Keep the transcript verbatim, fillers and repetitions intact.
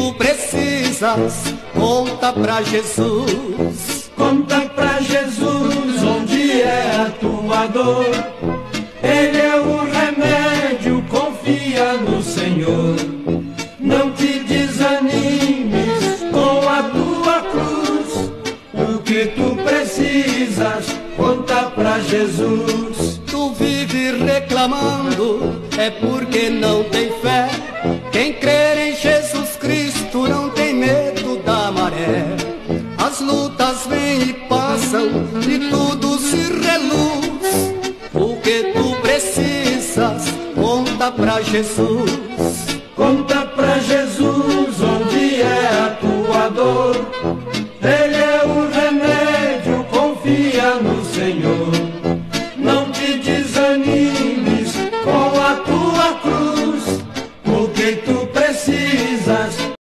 tu precisas, conta pra Jesus. Conta pra Jesus onde é a tua dor. Ele é o remédio, confia no Senhor. Não te desanimes com a tua cruz. O que tu precisas, conta pra Jesus. Tu vive reclamando, é porque não tem fé. Quem crer em Jesus Cristo não tem medo da maré. As lutas vêm e passam e tudo se reluz. O que tu precisas, conta pra Jesus. Conta pra Jesus onde é a tua dor.